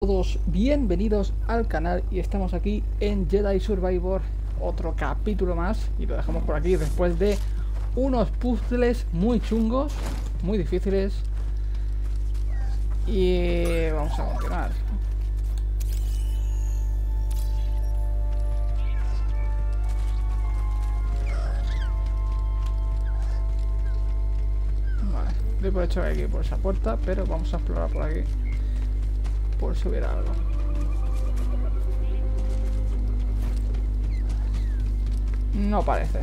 todos, bienvenidos al canal y estamos aquí en Jedi Survivor, otro capítulo más y lo dejamos por aquí después de unos puzzles muy chungos, muy difíciles y vamos a continuar. Vale, doy por hecho que hay que ir por esa puerta, pero vamos a explorar por aquí por si hubiera algo. No parece.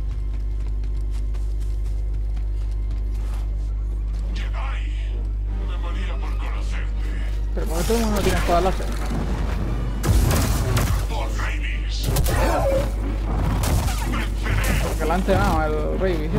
Pero ¿por qué todo el mundo tiene espada láser? Porque le han entrenado el Ravis, ¿sí?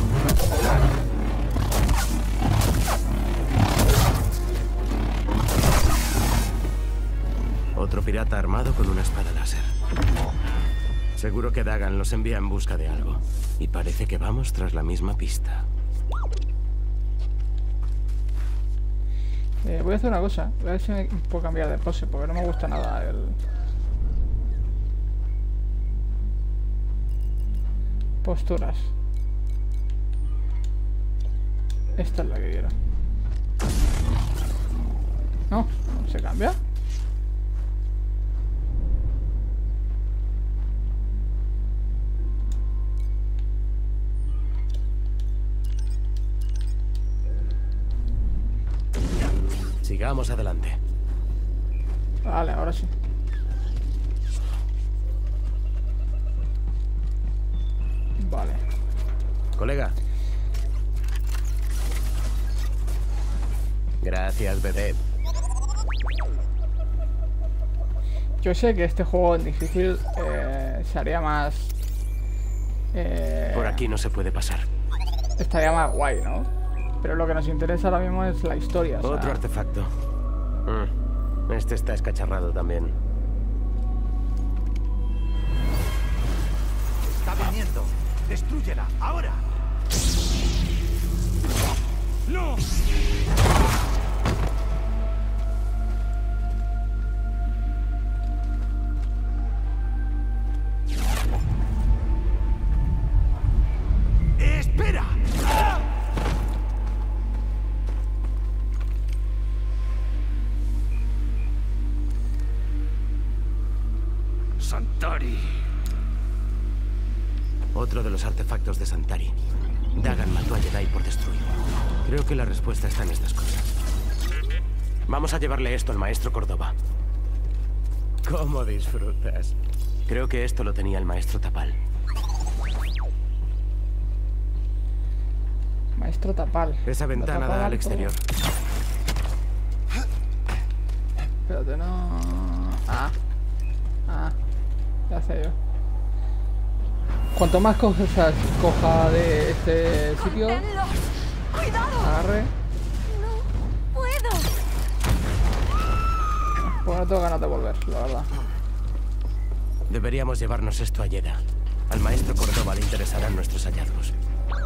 Otro pirata armado con una espada láser. Seguro que Dagan los envía en busca de algo. Y parece que vamos tras la misma pista. Voy a hacer una cosa. Voy a ver si me puedo cambiar de pose, porque no me gusta nada el... Posturas. Esta es la que quiero. No, no se cambia. Sigamos adelante. Vale, ahora sí. Vale. Colega. Gracias, bebé. Yo sé que este juego en difícil se haría más... Por aquí no se puede pasar. Estaría más guay, ¿no? Pero lo que nos interesa ahora mismo es la historia. Otro o sea... artefacto. Este está escacharrado también. Está viniendo. Destrúyela, ahora. ¡No! ¡Espera! Santari. Otro de los artefactos de Santari. Dagan mató a Jedi por destruirlo. Creo que la respuesta está en estas cosas. Vamos a llevarle esto al maestro Córdoba. ¿Cómo disfrutas? Creo que esto lo tenía el maestro Tapal. Maestro Tapal. Esa ventana da al exterior. Espérate, no... ya sé yo. Cuanto más cosas coja de este sitio, ¡Cuidado! agarre. No puedo. Pues no tengo ganas de volver, la verdad. Deberíamos llevarnos esto a Yeda. Al maestro Córdoba le interesarán nuestros hallazgos.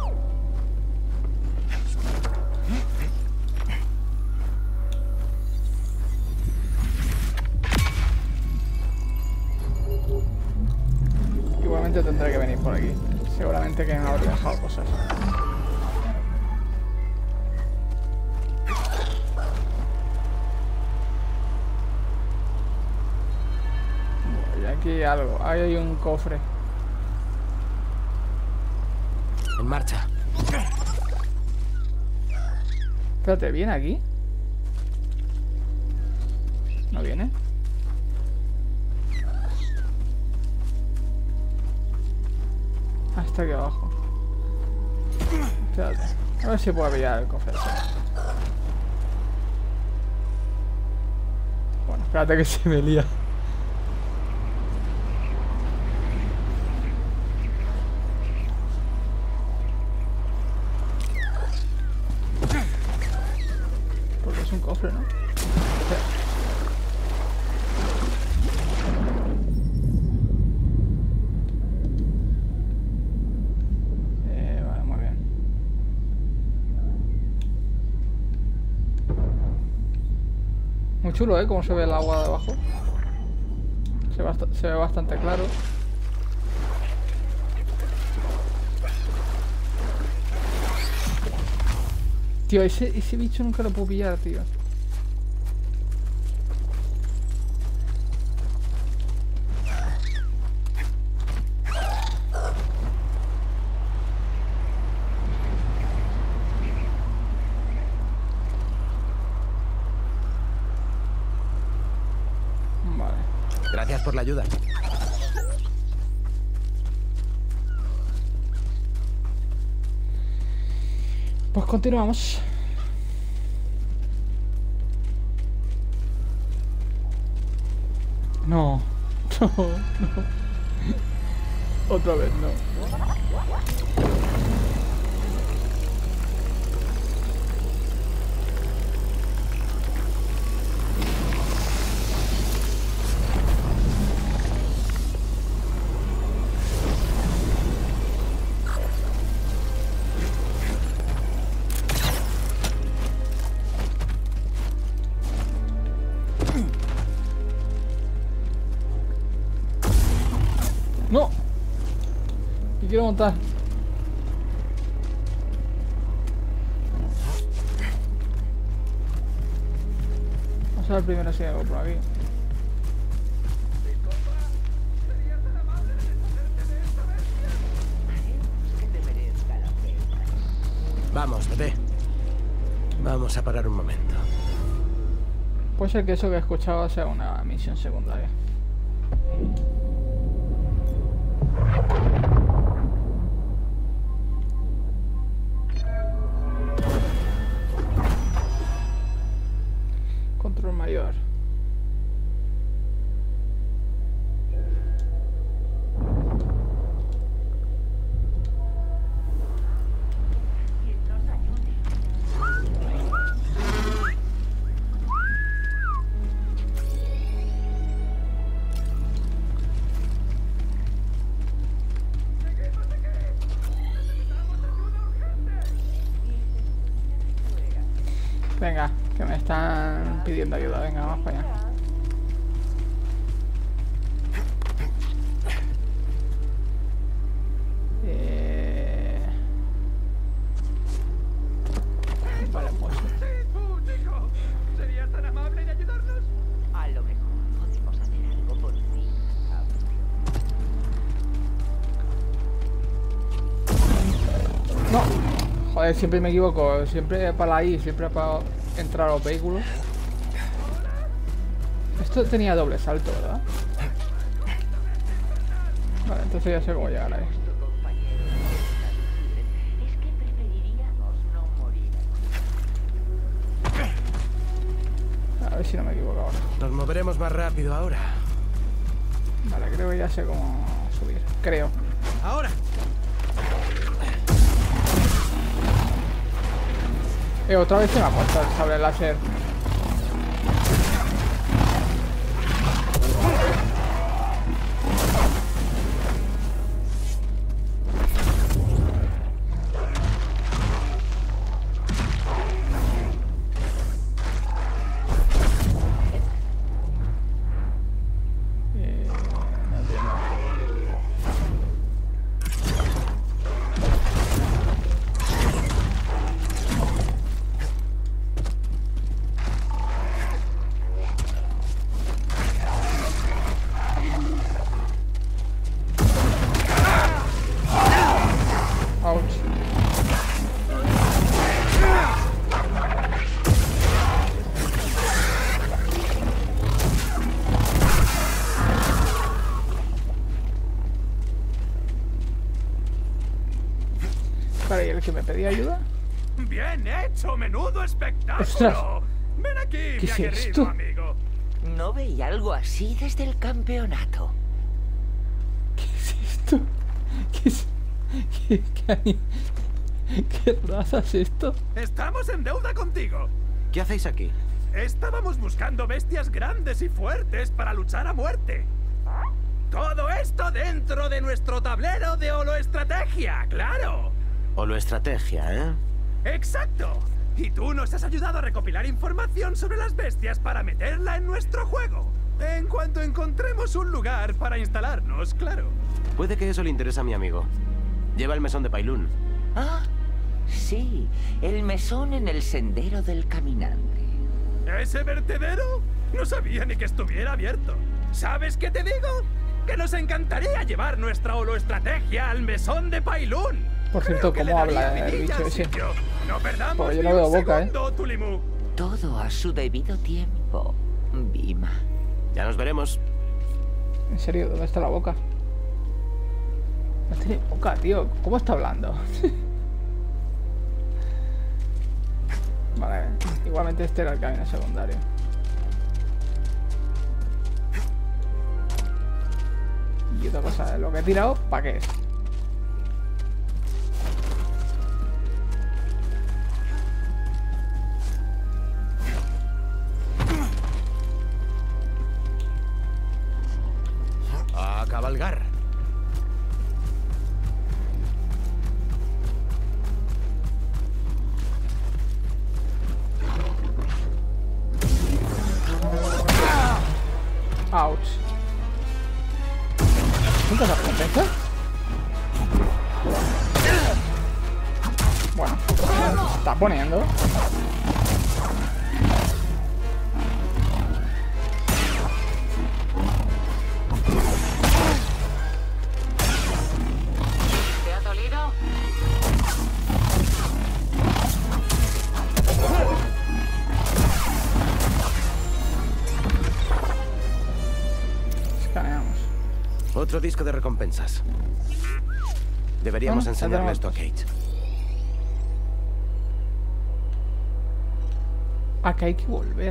Igualmente tendré que venir por aquí. Seguramente que me habré dejado cosas. Y aquí algo. Ahí hay un cofre. En marcha. Espérate, ¿viene aquí? ¿No viene? Ah, está aquí abajo. Espérate. A ver si puedo pillar el cofre. Bueno, espérate que se me lía. Porque es un cofre, ¿no? Espera. Vale, muy bien. chulo, cómo se ve el agua de abajo. Se ve bastante claro. Tío, ese bicho nunca lo puedo pillar, tío. Vale. Gracias por la ayuda. Pues continuamos. No, no, no. Otra vez no. ¡No! Y quiero montar. Vamos a ver primero si hay algo por aquí. Vamos, bebé. Vamos a parar un momento. Puede ser que eso que he escuchado sea una misión secundaria. Control mayor. Venga, que me están pidiendo ayuda. Venga, vamos para allá. Vale, pues. ¡Tú, chico! ¿Serías tan amable de ayudarnos? A lo mejor podemos hacer algo por ti. No. Joder, siempre me equivoco. Siempre para ahí, siempre para entrar a los vehículos. Esto tenía doble salto, ¿verdad? Vale, entonces ya sé cómo llegar ahí. Nuestro compañero es que preferiríamos no morir. A ver si no me equivoco ahora. Nos moveremos más rápido ahora. Vale, creo que ya sé cómo subir. Creo. ¡Ahora! Otra vez se me ha puesto el sable láser. No entiendo. Ouch. Para, ¿y el que me pedía ayuda? ¡Bien hecho! ¡Menudo espectáculo! ¡Ostras! ¡Ven aquí, ¿Qué mi es aguerrido esto? amigo! No veía algo así desde el campeonato. ¿Qué es esto? ¿Qué es? ¿Qué raza es esto? ¡Estamos en deuda contigo! ¿Qué hacéis aquí? Estábamos buscando bestias grandes y fuertes para luchar a muerte. Todo esto dentro de nuestro tablero de holoestrategia, claro. Holoestrategia, ¿eh? ¡Exacto! Y tú nos has ayudado a recopilar información sobre las bestias para meterla en nuestro juego. En cuanto encontremos un lugar para instalarnos, claro. Puede que eso le interese a mi amigo. Lleva el mesón de Pailún. Ah, sí, el mesón en el sendero del caminante. ¿Ese vertedero? No sabía ni que estuviera abierto. ¿Sabes qué te digo? Que nos encantaría llevar nuestra holoestrategia al mesón de Pailún. Por cierto, Creo que ¿cómo le habla daría el vidilla bicho al ese? sitio. No perdamos Pues yo ni no veo un boca, segundo, Tulimu. Todo a su debido tiempo, Bhima. Ya nos veremos. En serio, ¿dónde está la boca? No tiene boca, tío. ¿Cómo está hablando? Vale, igualmente este era el camino secundario. Y otra cosa, lo que he tirado, ¿para qué es? A cabalgar. Ouch. ¿Nunca se recompensa? Bueno, se está poniendo. ¿Te ha dolido? Escaneamos. Otro disco de recompensas. Deberíamos Bueno, ya enseñarle tenemos. esto a Kate. Acá hay que volver.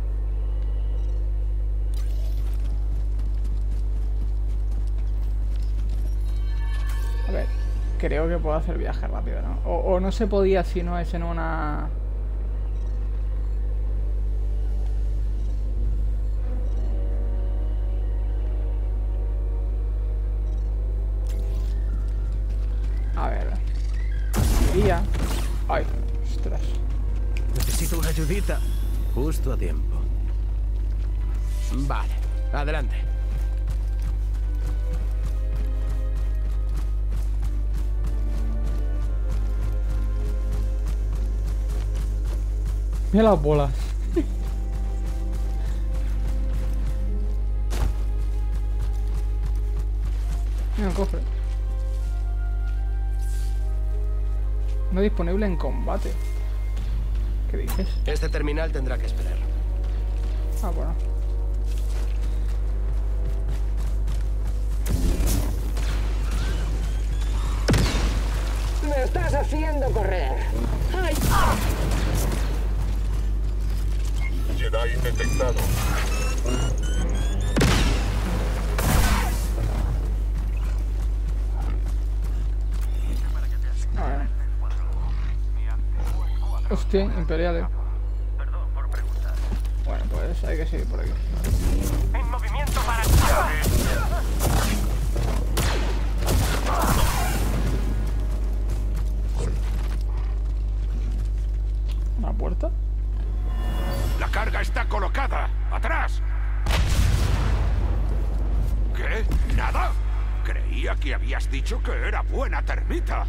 A ver, creo que puedo hacer viaje rápido, ¿no? O no se podía si no es en una... A ver. Iría. Ay, ostras. Necesito una ayudita. Justo a tiempo. Vale, adelante. Mira las bolas. Mira el cofre. No disponible en combate. ¿Qué dices? Este terminal tendrá que esperar. Ah, bueno. ¡Me estás haciendo correr! ¡Ay! Jedi detectado. A ver. Hostia, imperiales. Bueno, pues hay que seguir por aquí. En movimiento para... ¿Una puerta? La carga está colocada. ¡Atrás! ¿Qué? ¿Nada? Creía que habías dicho que era buena termita.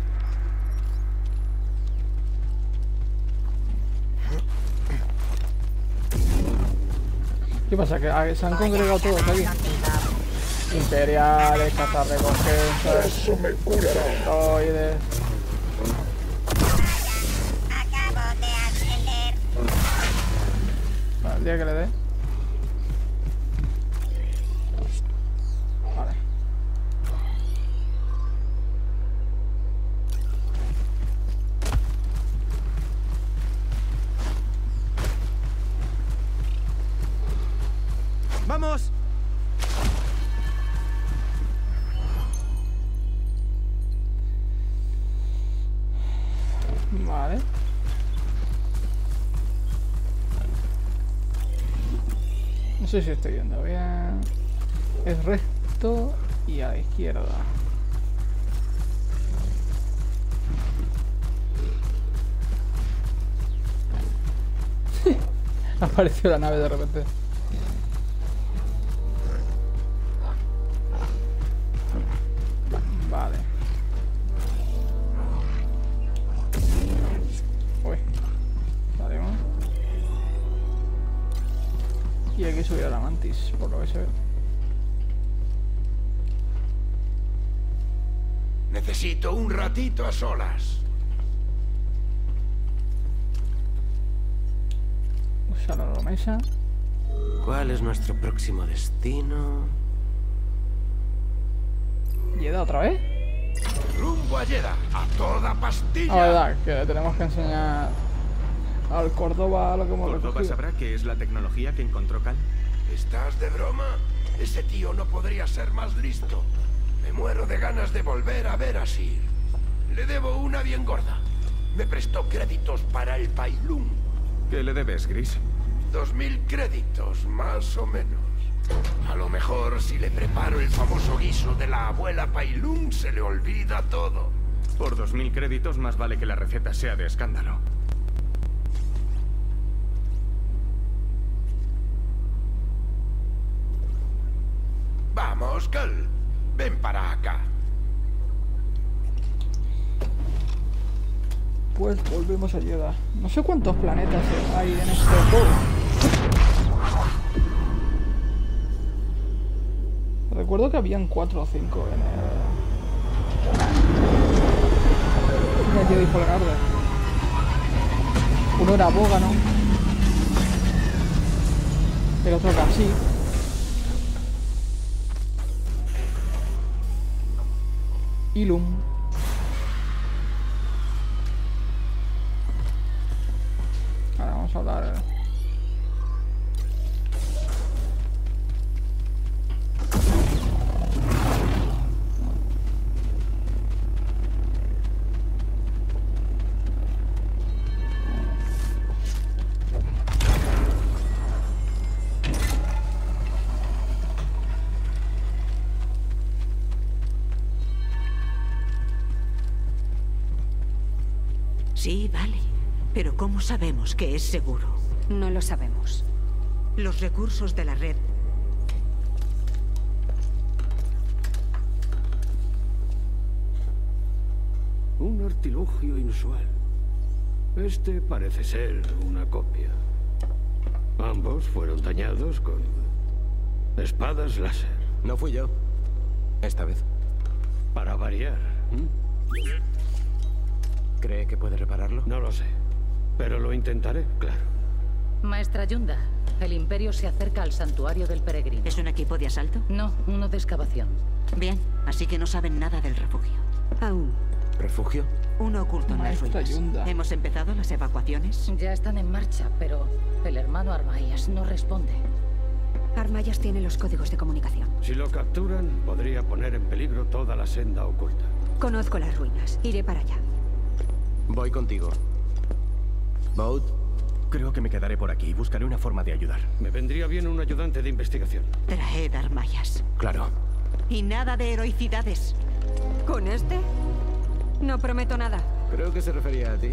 ¿Qué pasa? ¿Que se han congregado todos aquí? Imperiales, cazarrecompensas, Eso me curará. droides... Acabo de ascender. Bueno, el día que le dé. Vale. ¡Vamos! Vale. No sé si estoy viendo bien. Es recto y a la izquierda. Apareció la nave de repente. Vale. Uy. Vale, ¿no? Y hay que subir a la mantis, por lo que se ve. Necesito un ratito a solas. Usa la mesa. ¿Cuál es nuestro próximo destino? ¿Yeda otra vez? Rumbo a Jeddah, a toda Ah, pastilla. verdad, que le tenemos que enseñar al Córdoba lo que hemos ¿Córdoba recogido. sabrá qué es la tecnología que encontró Cal? ¿Estás de broma? Ese tío no podría ser más listo. Me muero de ganas de volver a ver a Sir. Le debo una bien gorda. Me prestó créditos para el Pailún. ¿Qué le debes, Gris? 2000 créditos, más o menos. A lo mejor si le preparo el famoso guiso de la abuela Pailún se le olvida todo. Por 2000 créditos más vale que la receta sea de escándalo. Vamos, Cal. Ven para acá. Pues volvemos a Jeddah. No sé cuántos planetas hay en este juego. Recuerdo que habían 4 o 5 en el Jedi Fallen Order. Uno era Bogano. El otro Kashyyyk. Ilum. Ahora vamos a hablar. Sí, vale. Pero ¿cómo sabemos que es seguro? No lo sabemos. Los recursos de la red. Un artilugio inusual. Este parece ser una copia. Ambos fueron dañados con espadas láser. No fui yo. Esta vez. Para variar. ¿Cree que puede repararlo? No lo sé. Pero lo intentaré, claro. Maestra Yunda, el Imperio se acerca al santuario del peregrino. ¿Es un equipo de asalto? No, uno de excavación. Bien, así que no saben nada del refugio. Aún. ¿Refugio? Uno oculto en las Maestra ruinas. Yunda. ¿Hemos empezado las evacuaciones? Ya están en marcha, pero el hermano Armaías no responde. Armayas tiene los códigos de comunicación. Si lo capturan, podría poner en peligro toda la senda oculta. Conozco las ruinas. Iré para allá. Voy contigo. Baud. Creo que me quedaré por aquí y buscaré una forma de ayudar. Me vendría bien un ayudante de investigación. Traed armayas. Claro. Y nada de heroicidades. ¿Con este? No prometo nada. Creo que se refería a ti.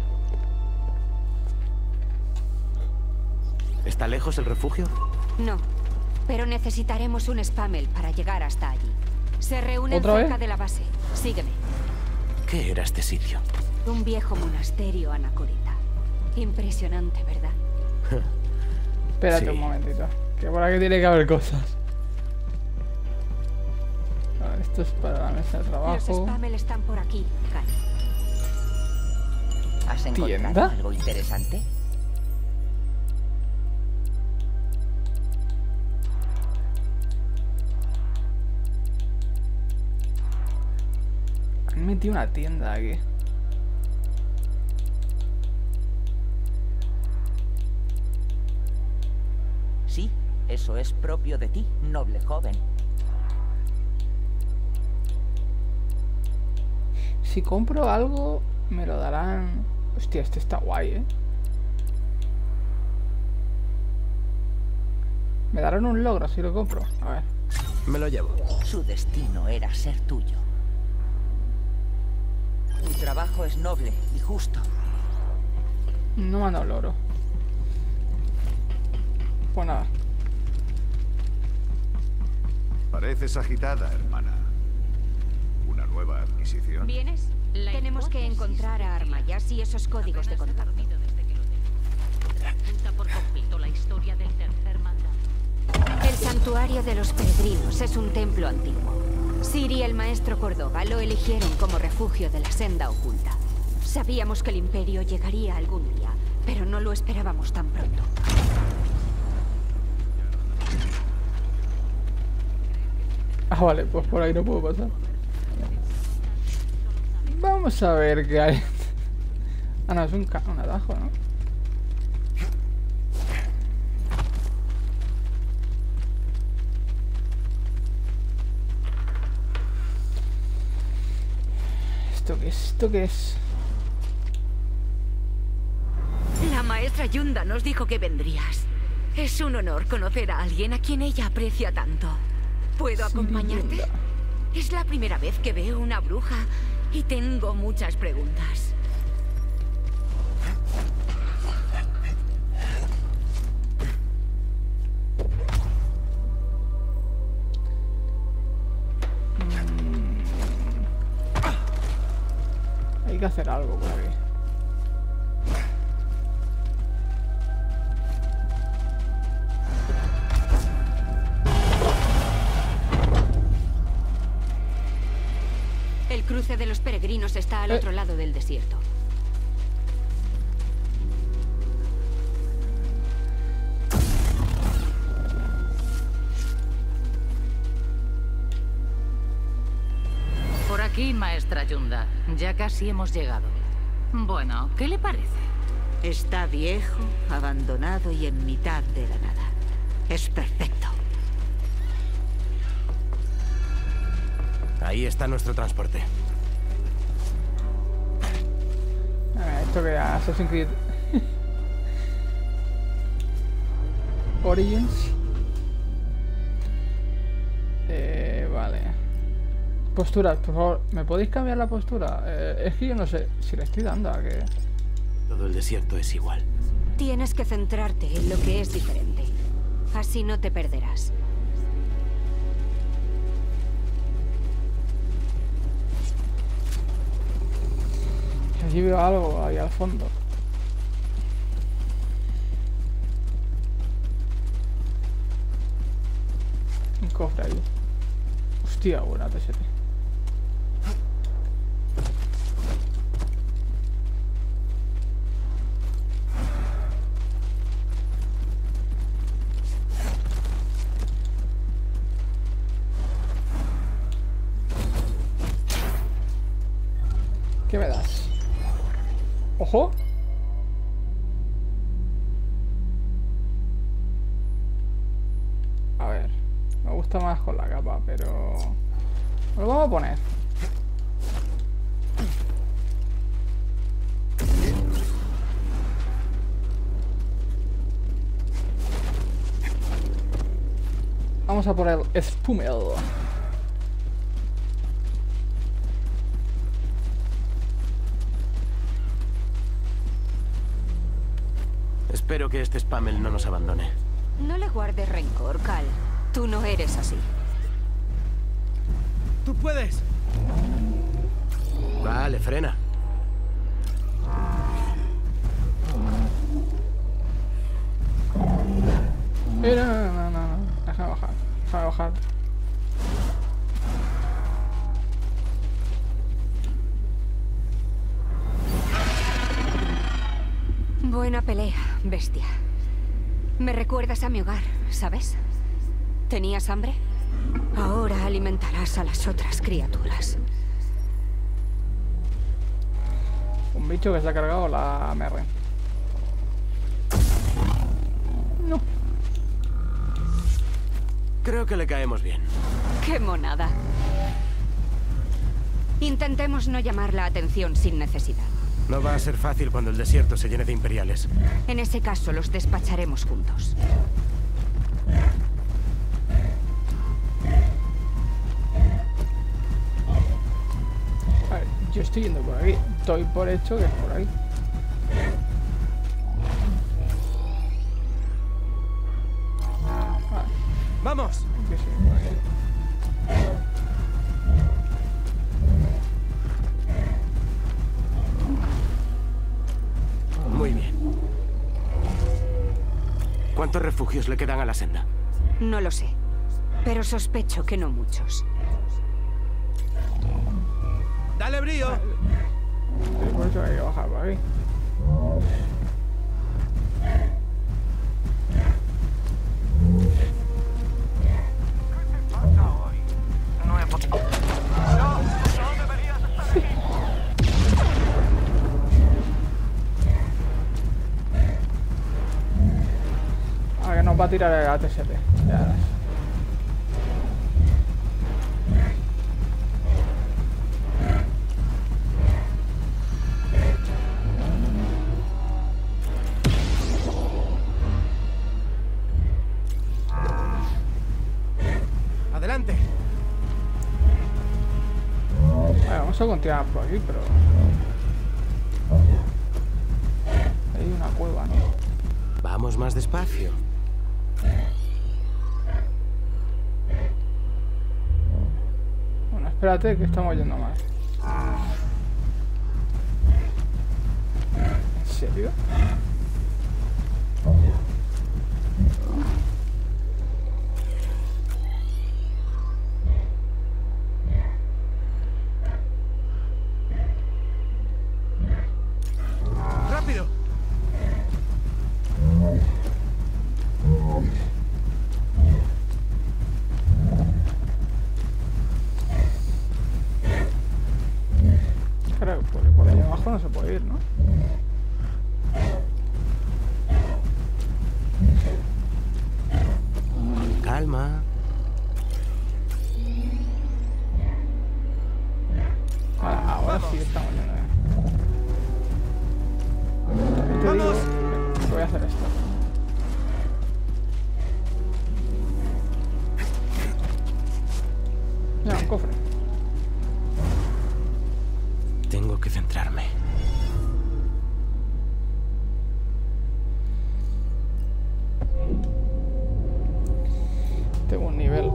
¿Está lejos el refugio? No. Pero necesitaremos un spammel para llegar hasta allí. Se reúnen ¿Otra cerca vez? de la base. Sígueme. ¿Qué era este sitio? Un viejo monasterio anacorita. Impresionante, ¿verdad? Espérate Sí. un momentito. Que por aquí tiene que haber cosas. A ver, esto es para la mesa de Los trabajo. spammel están por aquí, Cal. ¿Has encontrado ¿Tienda? algo interesante? Han metido una tienda aquí. Sí, eso es propio de ti, noble joven. Si compro algo, me lo darán... Hostia, este está guay, ¿eh? Me darán un logro si lo compro. A ver. Me lo llevo. Su destino era ser tuyo. Tu trabajo es noble y justo. No me han dado logro. Pues nada. Pareces agitada, hermana. ¿Una nueva adquisición? ¿Vienes? Tenemos que encontrar a Armayas y esos códigos de contacto. Resulta por completo la historia del tercer mandato. El santuario de los peregrinos es un templo antiguo. Ciri y el maestro Córdoba lo eligieron como refugio de la senda oculta. Sabíamos que el imperio llegaría algún día, pero no lo esperábamos tan pronto. Ah, vale, pues por ahí no puedo pasar. Vamos a ver qué hay. Ah, no, es un atajo, ¿no? ¿Esto qué es? ¿Esto qué es? La maestra Yunda nos dijo que vendrías. Es un honor conocer a alguien a quien ella aprecia tanto. ¿Puedo acompañarte? Yunda. Es la primera vez que veo una bruja y tengo muchas preguntas. Hay que hacer algo por aquí. El cruce de los peregrinos está al otro lado del desierto. Por aquí, maestra Yunda. Ya casi hemos llegado. Bueno, ¿qué le parece? Está viejo, abandonado y en mitad de la nada. Es perfecto. Ahí está nuestro transporte. Esto que Assassin's Creed Origins. Vale. Postura, por favor, ¿me podéis cambiar la postura? Es que yo no sé si le estoy dando a que... Todo el desierto es igual. Tienes que centrarte en lo que es diferente. Así no te perderás. Allí veo algo ahí al fondo. Un cofre ahí. Hostia, buena TST. ¿Qué me das? ¡Ojo! A ver, me gusta más con la capa, pero... Lo vamos a poner. Vamos a por el Spumel. Espero que este Spamel no nos abandone. No le guardes rencor, Cal. Tú no eres así. ¡Tú puedes! Vale, frena. No. Déjame bajar. Déjame bajar. Buena pelea, bestia. Me recuerdas a mi hogar, ¿sabes? ¿Tenías hambre? Ahora alimentarás a las otras criaturas. Un bicho que se ha cargado la MR. No. Creo que le caemos bien. ¡Qué monada! Intentemos no llamar la atención sin necesidad. No va a ser fácil cuando el desierto se llene de imperiales. En ese caso, los despacharemos juntos. A ver, yo estoy yendo por aquí. Estoy por hecho que es por ahí. ¡Vamos! Que sí, por ahí. Muy bien. ¿Cuántos refugios le quedan a la senda? No lo sé, pero sospecho que no muchos. ¡Dale brío! Sí, por eso hay que bajar por aquí. Ahora que nos va a tirar el AT-7. Ya verás. ¡Adelante! Vale, vamos a continuar por aquí, pero... Hay una cueva, ¿no? Vamos más despacio. Bueno, espérate que estamos yendo más. ¿En serio? ¡Rápido! Creo que por ahí abajo no se puede ir, ¿no? Calma. Vale, ahora sí estamos yendo bien. Te digo que voy a hacer esto. Ya, un cofre. Tengo que centrarme. Tengo un nivel.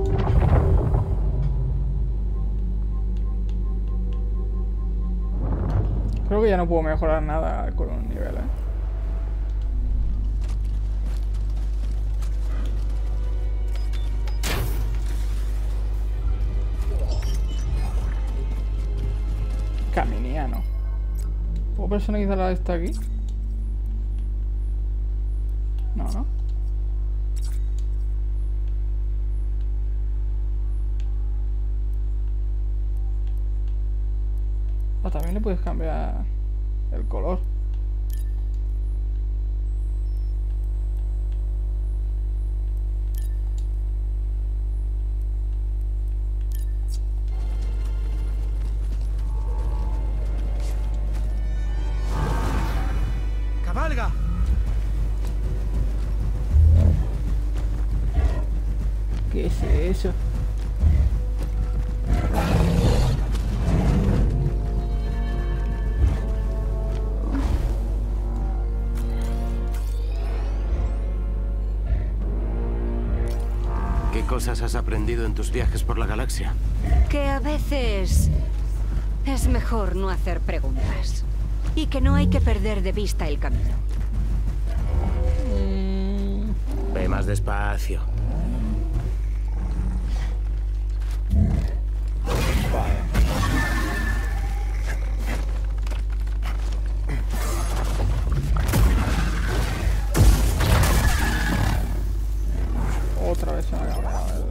Creo que ya no puedo mejorar nada con un nivel, ¿eh? Caminiano. ¿Puedo personalizar la esta aquí? No, ¿no? Ah, también le puedes cambiar el color. ¡Cabalga! ¿Qué es eso? ¿Qué cosas has aprendido en tus viajes por la galaxia? Que a veces es mejor no hacer preguntas. Y que no hay que perder de vista el camino. Ve más despacio. Otra vez se me ha cambiado el...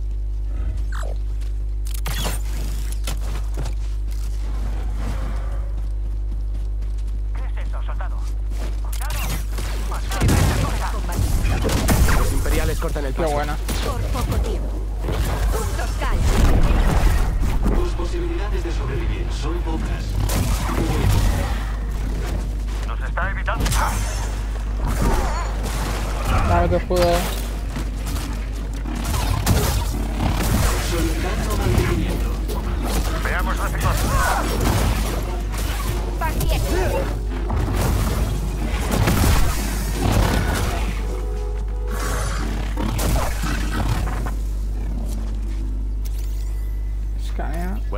Los imperiales cortan el Qué paso. buena. Por poco tiempo. Puntos cal. Tus posibilidades de sobrevivir son pocas. Nos está evitando. Dame tu escudo. Solicitando mantenimiento. Veamos la secuencia.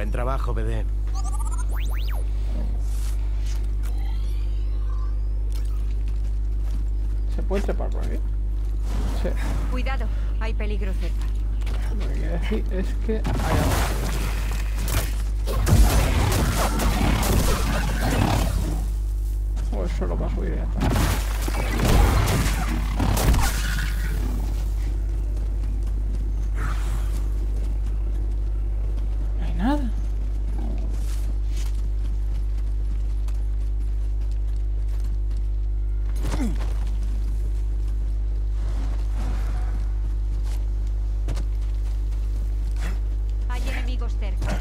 Buen trabajo, BD. ¿Se puede trepar por aquí? Sí. Cuidado, hay peligro cerca. Lo que quiero decir es que hay algo. O es solo para subir y ya está. No hay nada. Hay enemigos cerca.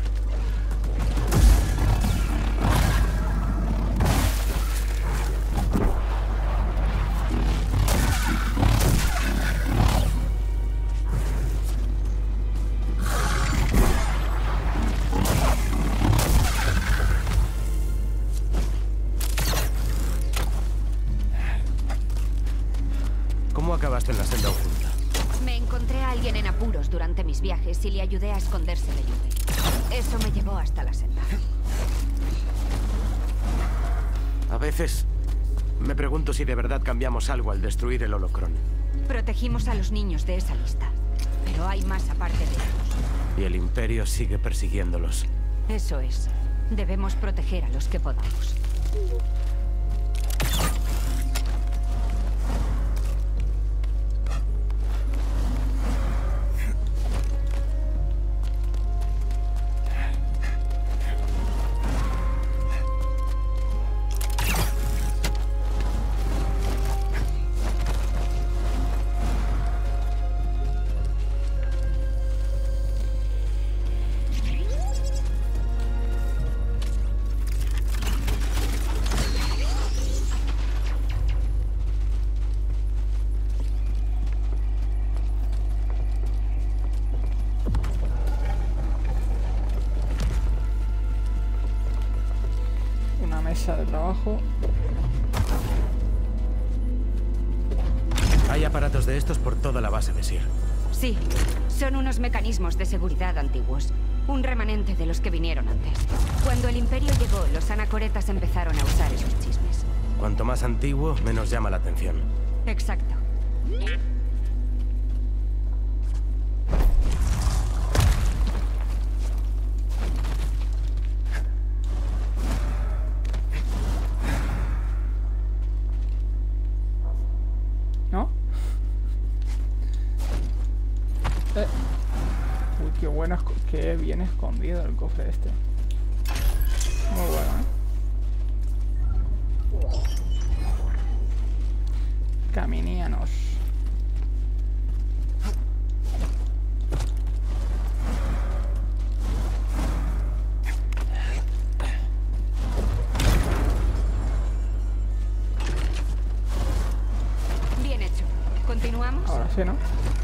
¿Cómo acabaste en la senda oculta? Me encontré a alguien en apuros durante mis viajes y le ayudé a esconderse de Lupe. Eso me llevó hasta la senda. A veces me pregunto si de verdad cambiamos algo al destruir el holocrón. Protegimos a los niños de esa lista, pero hay más aparte de ellos. Y el Imperio sigue persiguiéndolos. Eso es. Debemos proteger a los que podamos. Mesa de trabajo. Hay aparatos de estos por toda la base de SIR. Sí, son unos mecanismos de seguridad antiguos. Un remanente de los que vinieron antes. Cuando el Imperio llegó, los anacoretas empezaron a usar esos chismes. Cuanto más antiguo, menos llama la atención. Exacto. ¿No? Uy, qué bueno, qué bien escondido el cofre este. Muy bueno, Caminianos. Bien hecho. ¿Continuamos? Ahora sí, ¿no?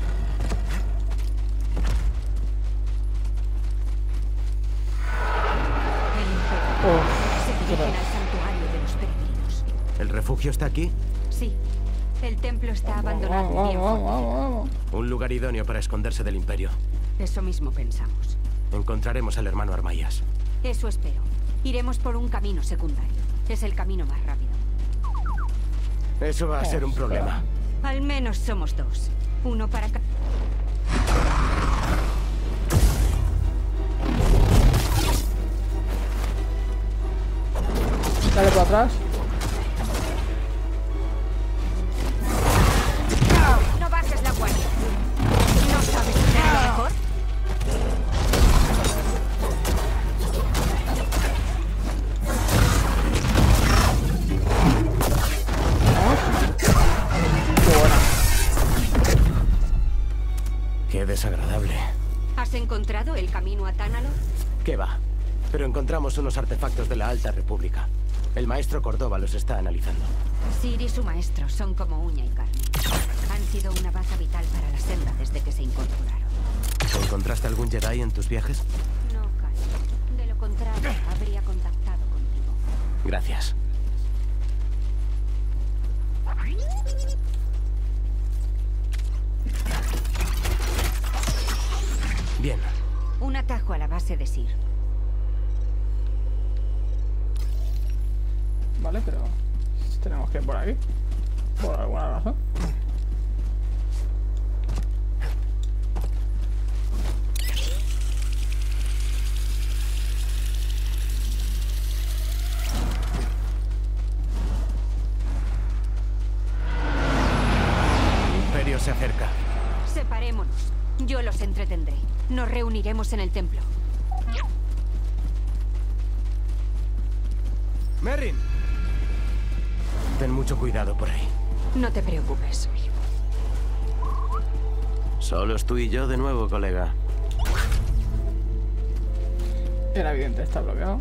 Se dirigen al santuario de los peregrinos. ¿El refugio está aquí? Sí. El templo está abandonado y bien fortificado. Un lugar idóneo para esconderse del Imperio. Eso mismo pensamos. Encontraremos al hermano Armayas. Eso espero. Iremos por un camino secundario. Es el camino más rápido. Eso va a ser un problema. Al menos somos dos. Uno para cada... Dale para atrás. No bajes la guardia. ¿No sabes hacerlo mejor? Qué desagradable. ¿Has encontrado el camino a Tánalo? ¿Qué va? Pero encontramos unos artefactos de la Alta República. El maestro Córdoba los está analizando. Sir y su maestro son como uña y carne. Han sido una baza vital para la senda desde que se incorporaron. ¿Encontraste algún Jedi en tus viajes? No, Cal. De lo contrario, habría contactado contigo. Gracias. Bien. Un atajo a la base de Sir. Vale, pero tenemos que ir por aquí. Por alguna razón. El Imperio se acerca. Separémonos. Yo los entretendré. Nos reuniremos en el templo. Merrin. Ten mucho cuidado por ahí. No te preocupes. Solo es tú y yo de nuevo, colega. Era evidente, está bloqueado.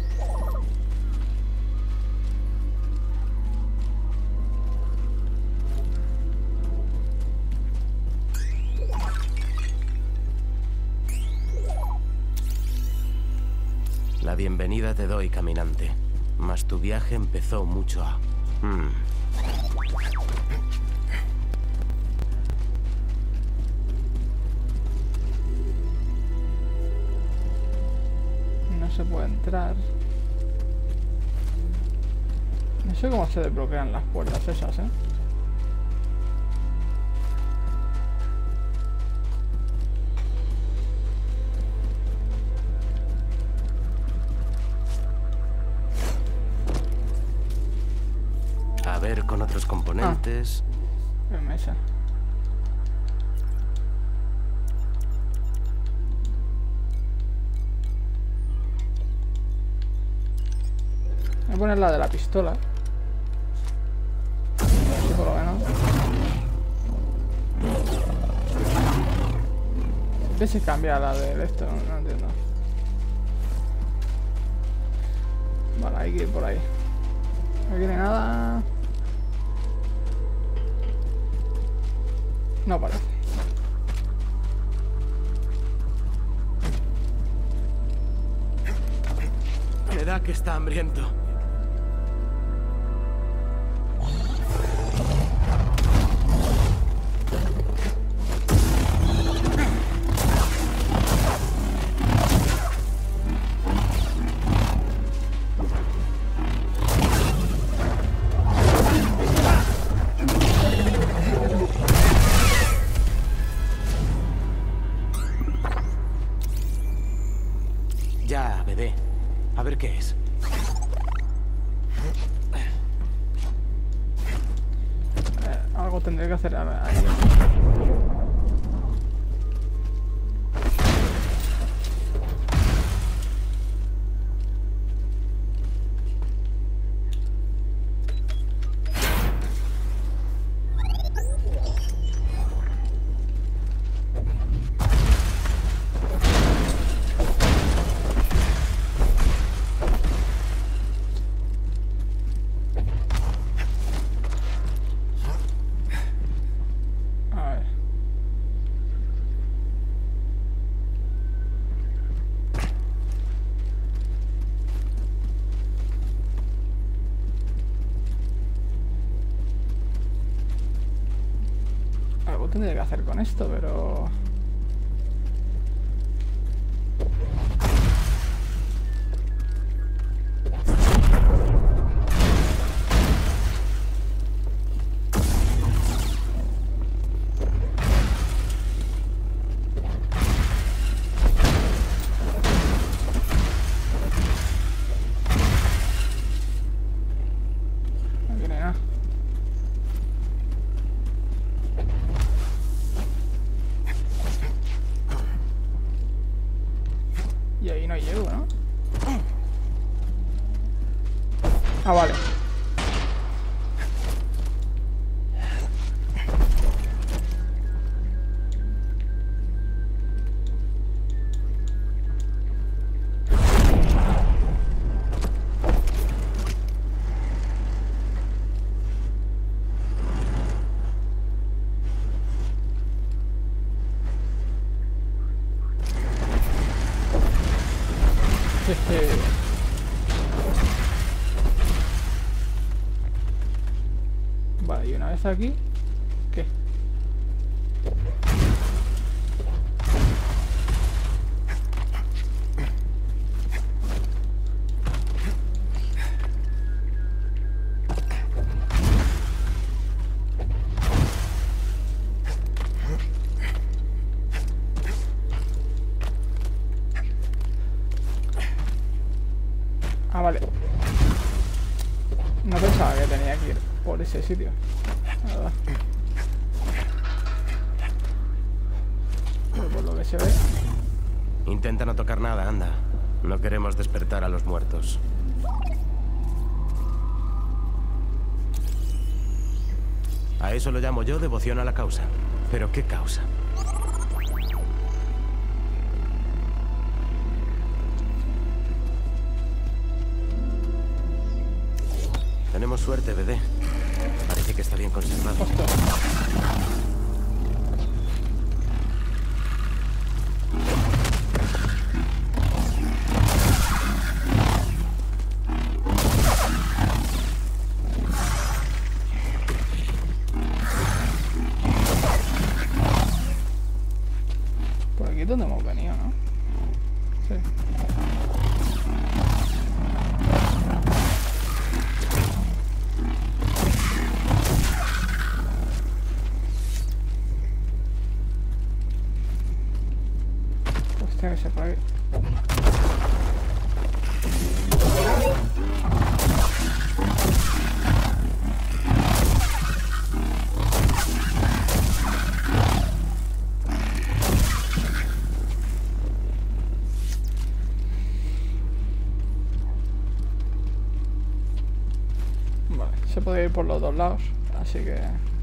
La bienvenida te doy, caminante. Mas tu viaje empezó mucho a... No se puede entrar. No sé cómo se desbloquean las puertas esas, ¿eh? A ver, con otros componentes... En mesa. Voy a poner la de la pistola. Así por lo menos. Siempre se cambia la de esto, no entiendo. Vale, hay que ir por ahí. No tiene nada. No parece. Me da que está hambriento. Ya, bebé. A ver qué es. Algo tendré que hacer ahí. Algo tendría que hacer con esto, pero... No tiene nada. Y ahí no llego, ¿no? Ah, vale. Vale, y una vez aquí, ¿qué? vale. No pensaba que tenía que ir por ese sitio. La verdad. Pero por lo que se ve... Intenta no tocar nada, anda. No queremos despertar a los muertos. A eso lo llamo yo devoción a la causa. ¿Pero qué causa? Tenemos suerte, BD. Parece que está bien conservado. Por aquí es donde hemos venido, ¿no? Sí. Que se apague. Vale, se puede ir por los dos lados, así que...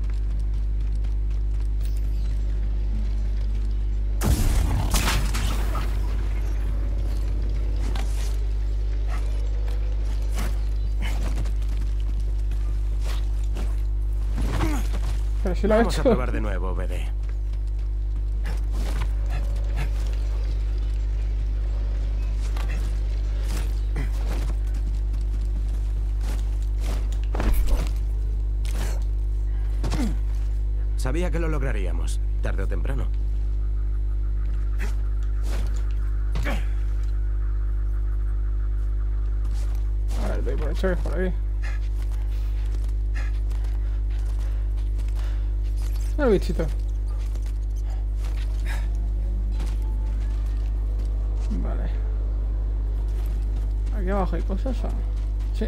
Pero si lo Vamos he a hecho. probar de nuevo, BD. Sabía que lo lograríamos, tarde o temprano. A ver, doy por hecho que es por ahí. El bichito. Vale. Aquí abajo hay cosas, ¿o? Sí.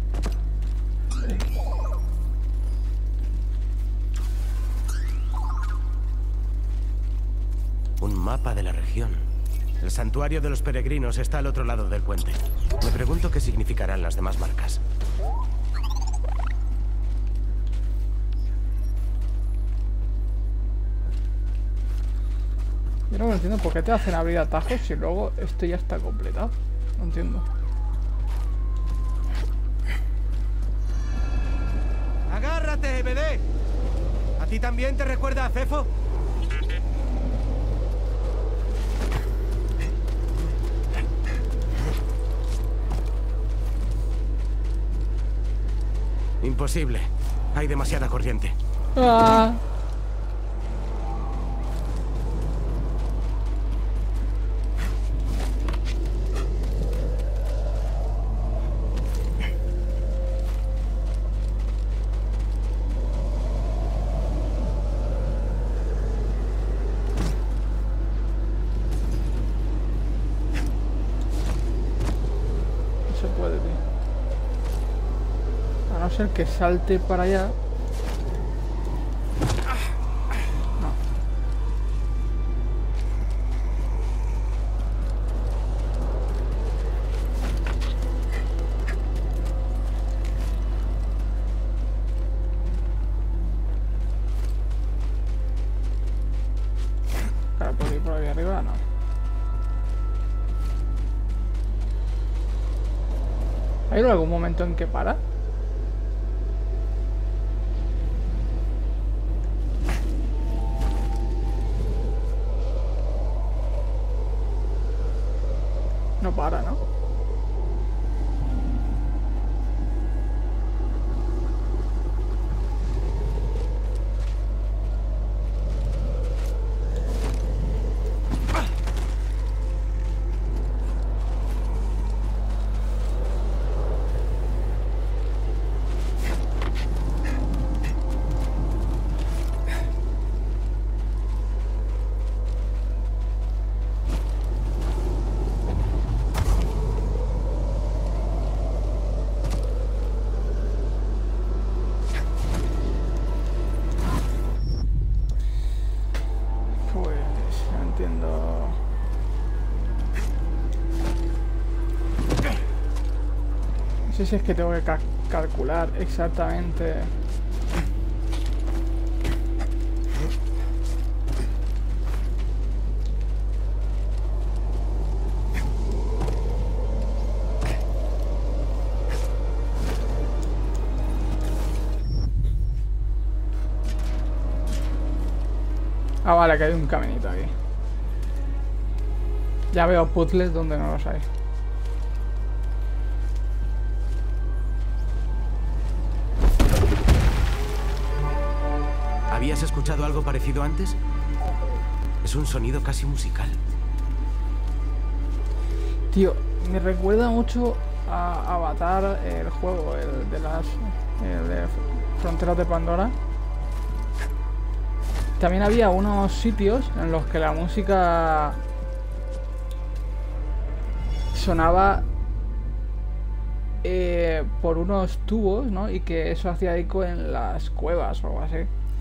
Un mapa de la región. El santuario de los peregrinos está al otro lado del puente. Me pregunto qué significarán las demás marcas. Yo no entiendo por qué te hacen abrir atajos si luego esto ya está completado. No entiendo. ¡Agárrate, BD! ¿A ti también te recuerda a Cefo? Imposible. Hay demasiada corriente. ¡Ah! No se puede, tío. A no ser que salte para allá. No. Claro, por ir por ahí arriba, no. ¿Hay algún momento en que para? No para, ¿no? entiendo. No sé si es que tengo que calcular exactamente. Ah, vale, que hay un caminito aquí. Ya veo puzzles donde no los hay. ¿Habías escuchado algo parecido antes? Es un sonido casi musical. Tío, me recuerda mucho a Avatar, el juego, el de Fronteras de Pandora. También había unos sitios en los que la música sonaba por unos tubos, ¿no? Y que eso hacía eco en las cuevas o algo así.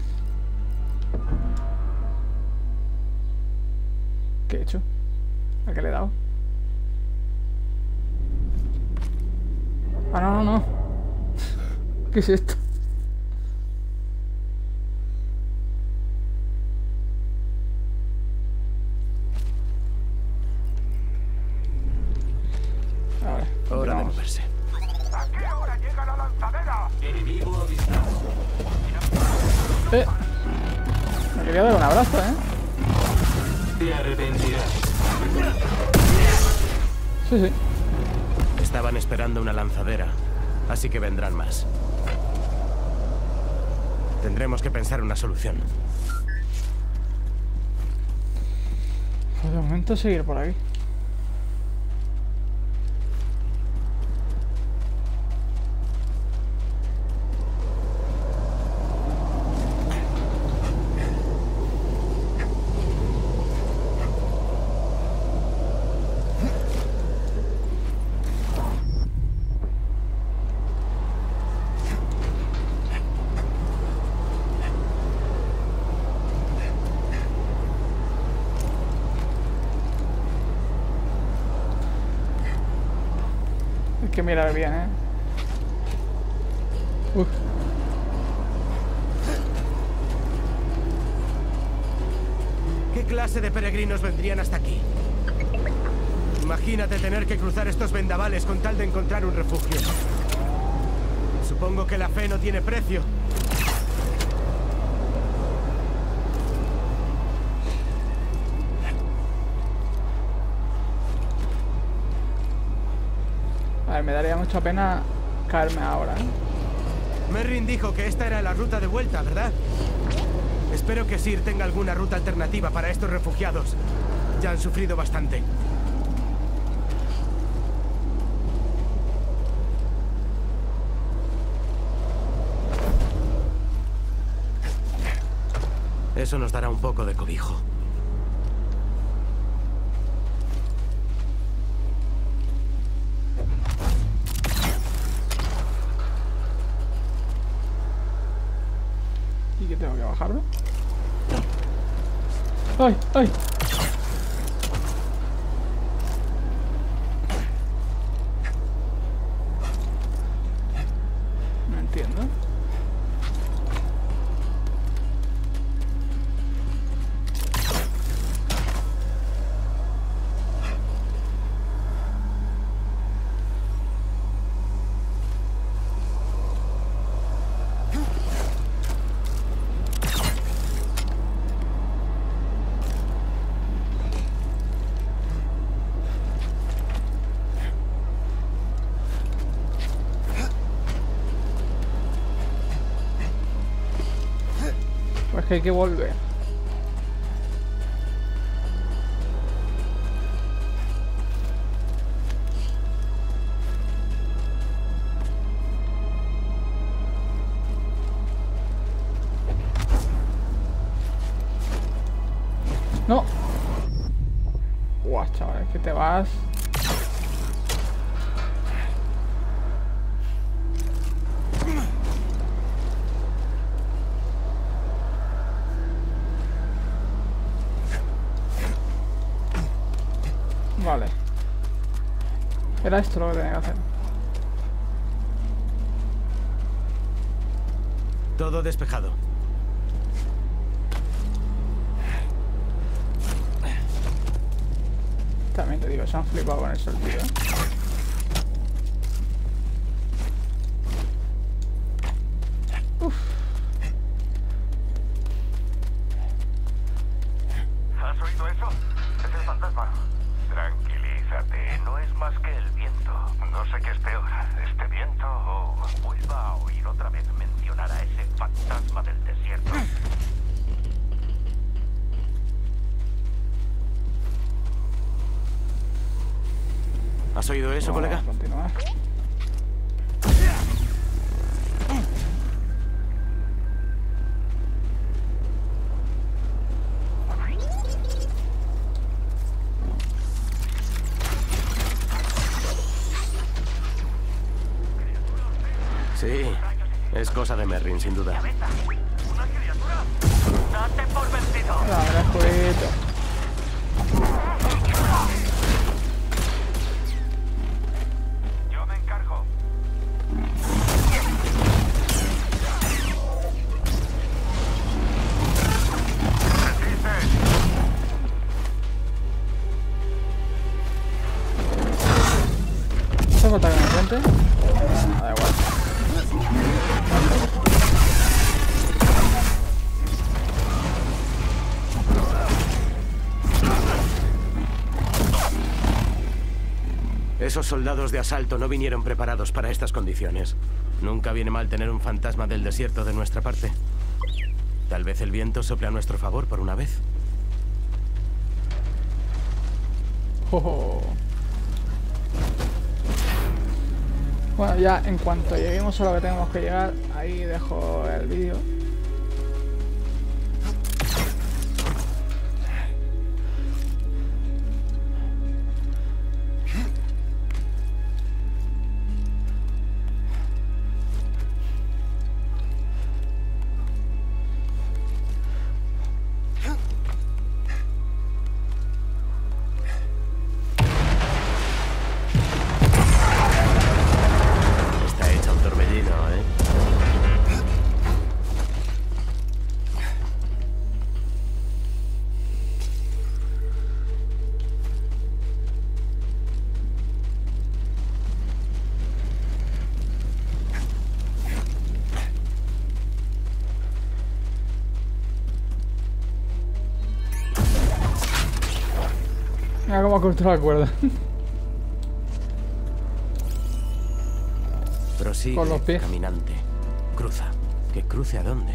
¿Qué he hecho? ¿A qué le he dado? Ah, no. ¿Qué es esto? Hora de moverse. ¿A qué hora llega la lanzadera? Enemigo avistado. Me quería dar un abrazo, Te arrepentirás. Sí. Estaban esperando una lanzadera, así que vendrán más. Tendremos que pensar una solución. Pues de momento seguir por aquí. Hay que mirar bien, Uf. ¿Qué clase de peregrinos vendrían hasta aquí? Imagínate tener que cruzar estos vendavales con tal de encontrar un refugio. Supongo que la fe no tiene precio. A ver, me daría mucha pena caerme ahora, Merrin dijo que esta era la ruta de vuelta, ¿verdad? Espero que Sir tenga alguna ruta alternativa para estos refugiados. Ya han sufrido bastante. Eso nos dará un poco de cobijo. ¿Y qué tengo que bajarlo? ¡Ay! ¡Ay! No entiendo. Pues que hay que volver. No. Guau, chaval, es que te vas. Vale. Era esto lo que tenía que hacer. Todo despejado. También te digo, se han flipado con eso el tío. Uf. ¿Has oído eso? Es el fantasma. Tranquilízate, no es más que el viento. No sé qué es peor, este viento o vuelva a oír otra vez mencionar a ese fantasma del desierto. ¿Has oído eso, colega? Continuar. Sí, es cosa de Merrin, sin duda. ¡Una criatura! ¡Date por vencido! Ahora jueguito. Yo me encargo. ¿Hace falta que me cuente? Da igual. Esos soldados de asalto no vinieron preparados para estas condiciones. Nunca viene mal tener un fantasma del desierto de nuestra parte. Tal vez el viento sople a nuestro favor por una vez. Oh. Bueno, ya en cuanto lleguemos a lo que tenemos que llegar, ahí dejo el vídeo. Está hecha un torbellino, ¿eh? Mira cómo ha cortado la cuerda. Prosigue, Con los pies. caminante. Cruza. ¿Que cruce a dónde?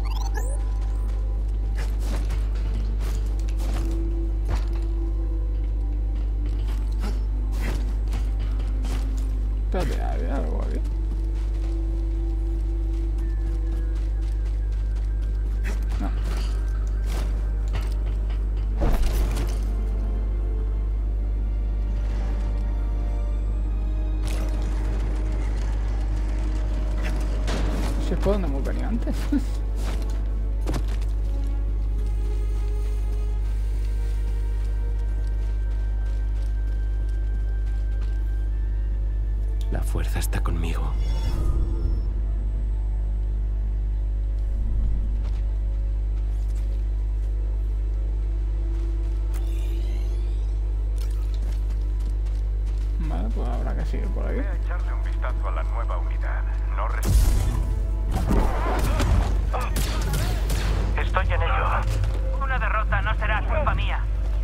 Espérate, había algo aquí. No. Si es por donde hemos venido antes. La fuerza está conmigo. Vale, pues habrá que seguir por aquí. Voy a echarle un vistazo a la nueva unidad. No Estoy en ello. Una derrota no será culpa mía.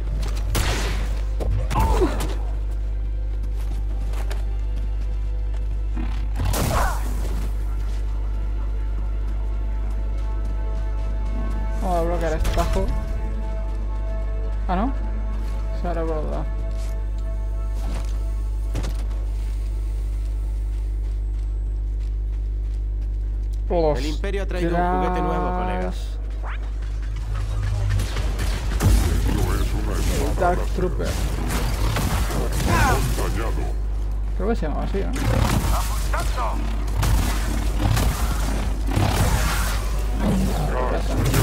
Vamos a bloquear este bajo. Ah, ¿no? Se ha recordado. El Imperio ha traído un juguete nuevo, colegas. Dark Trooper. Creo que se llama así, ¿no?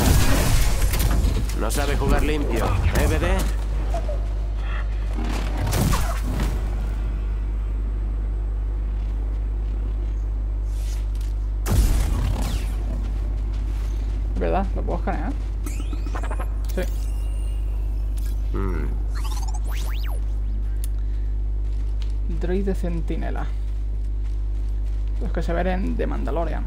No sabe jugar limpio, ¿eh, BD? droide centinela. Los que se ven en The Mandalorian.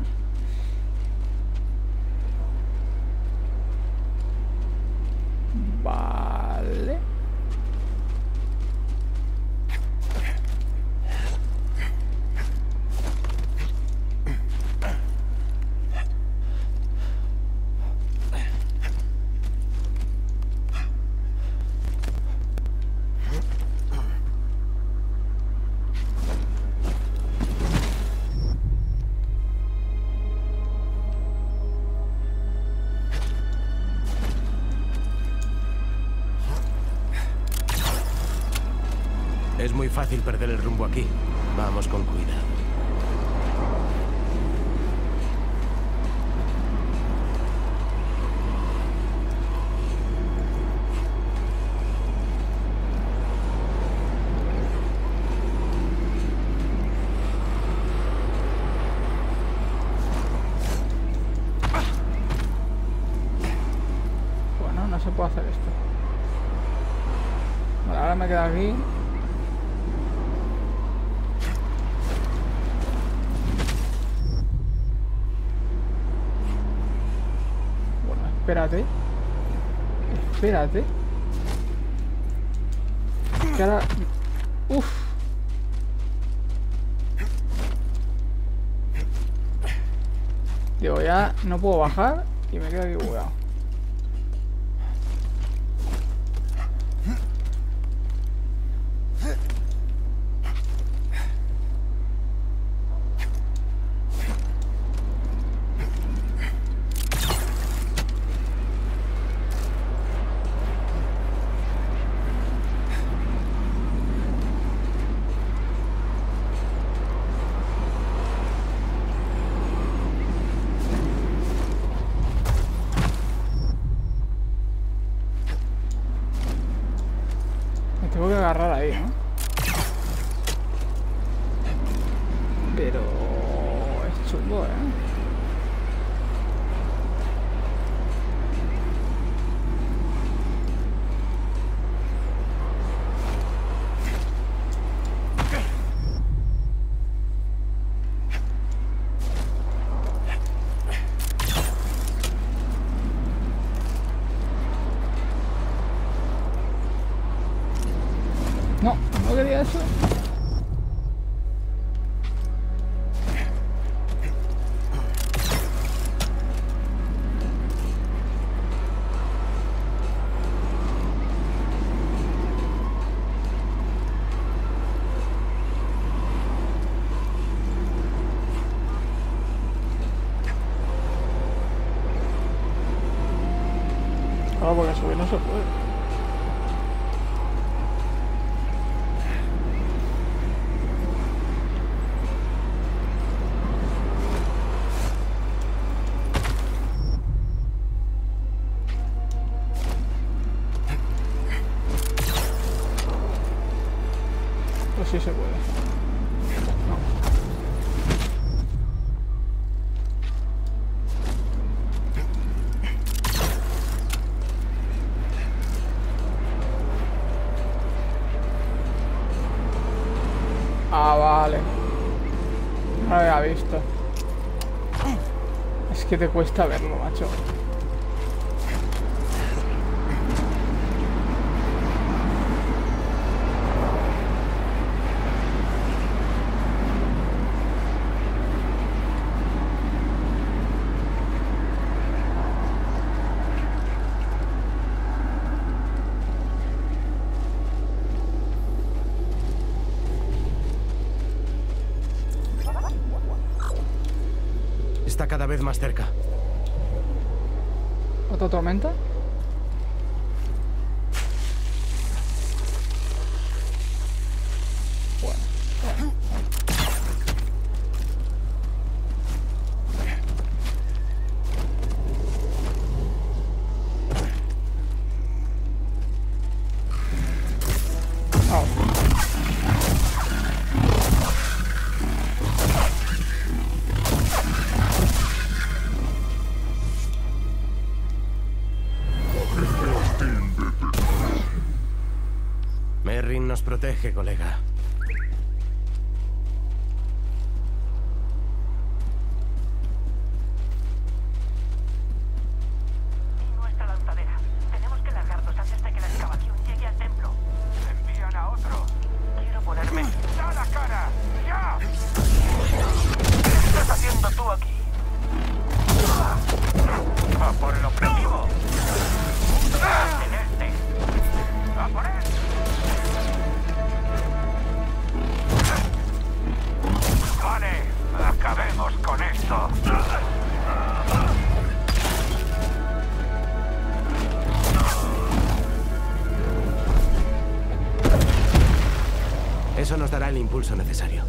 Vale. Es muy fácil perder el rumbo aquí. Vamos con cuidado. Bueno, no se puede hacer esto. Vale, ahora me quedo aquí. Espérate. Espérate. Que ahora... Uf. Digo, ya no puedo bajar y me quedo aquí bugueado. Tengo que agarrar ahí, ¿no? Pero... es chungo, ¿eh? No, no quería eso. Claro, porque subir no se puede. Pues sí se puede. Ah, vale. No lo había visto. Es que te cuesta verlo, macho. Está cada vez más cerca. ¿Otra tormenta? Bueno. Merrin nos protege, colega. Eso nos dará el impulso necesario.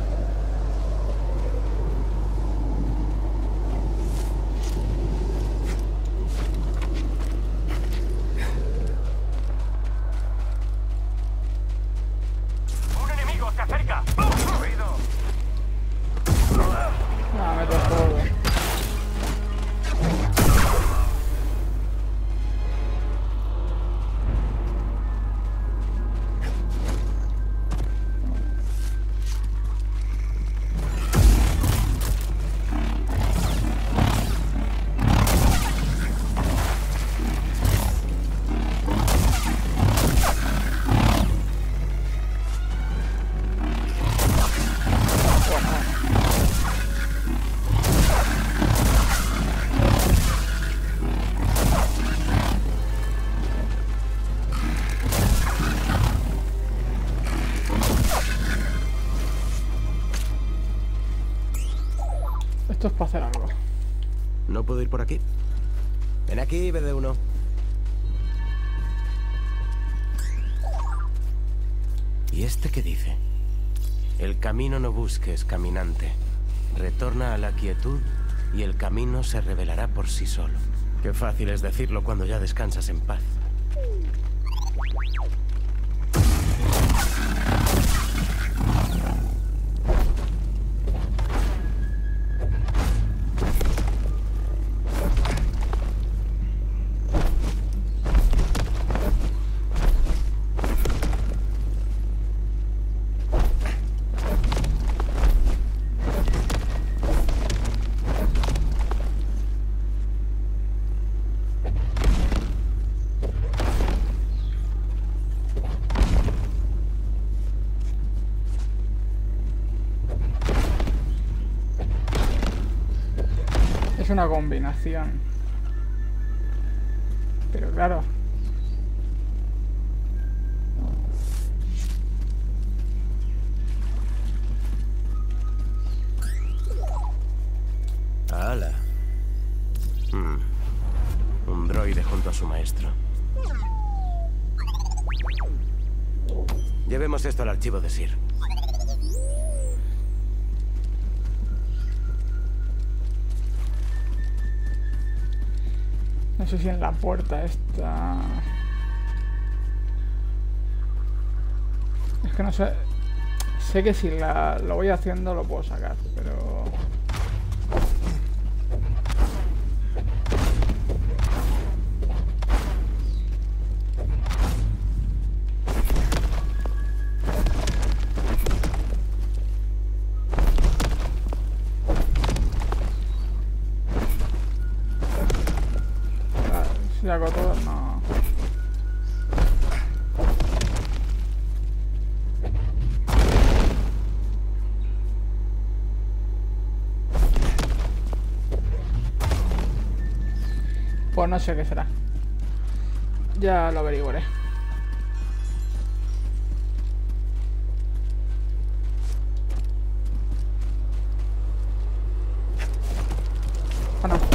¡Un enemigo se acerca! ¡Oído! No, me todo. Esto es para hacer algo. ¿No puedo ir por aquí? Ven aquí, BD1. ¿Y este qué dice? El camino no busques, caminante. Retorna a la quietud y el camino se revelará por sí solo. Qué fácil es decirlo cuando ya descansas en paz. Es una combinación. Pero claro. ¡Hala! Un droide junto a su maestro. Llevemos esto al archivo de Sir. No sé si en la puerta está... Es que no sé... Sé que si lo voy haciendo lo puedo sacar, pero... Si hago todo, no. Pues no sé qué será. Ya lo averiguaré. ¿O no?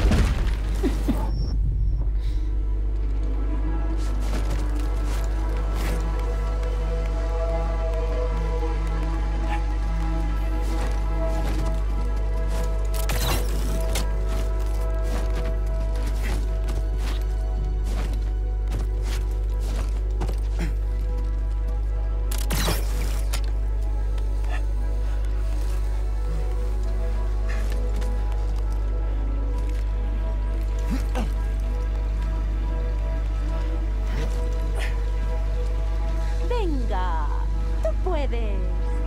Venga, tú puedes.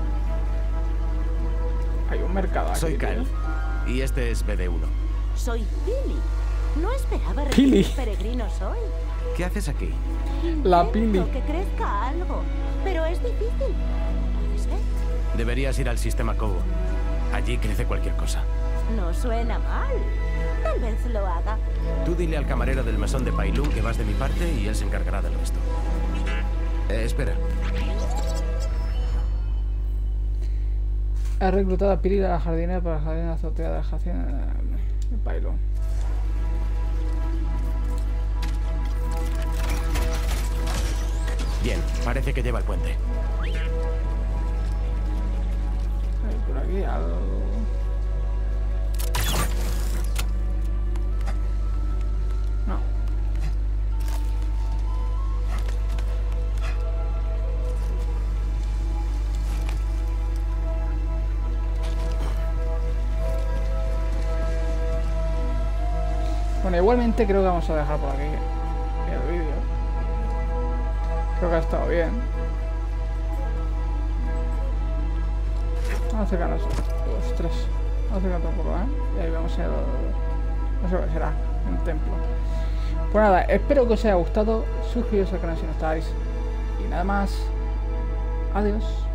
Hay un mercado aquí. Soy Kyle. Y este es BD1. Soy Pili. No esperaba Pili. recibir peregrinos hoy. ¿Qué haces aquí? La Pili. Intento que crezca algo, pero es difícil. ¿Puede ser? Deberías ir al sistema Cobo. Allí crece cualquier cosa. No suena mal. Tal vez lo haga. Tú dile al camarero del mesón de Pailún que vas de mi parte y él se encargará del resto. Espera. He reclutado a Pili a la jardinera para la jardinera azotea de la jardín de Pailún. Bien, parece que lleva el puente. Por aquí algo. No. Bueno, igualmente creo que vamos a dejar por aquí el vídeo. Creo que ha estado bien. Vamos a acercarnos. Ostras. Vamos a acercarnos un poco, Y ahí vemos el... no sé qué será. El templo. Pues nada, espero que os haya gustado. Suscribiros al canal si no estáis. Y nada más. Adiós.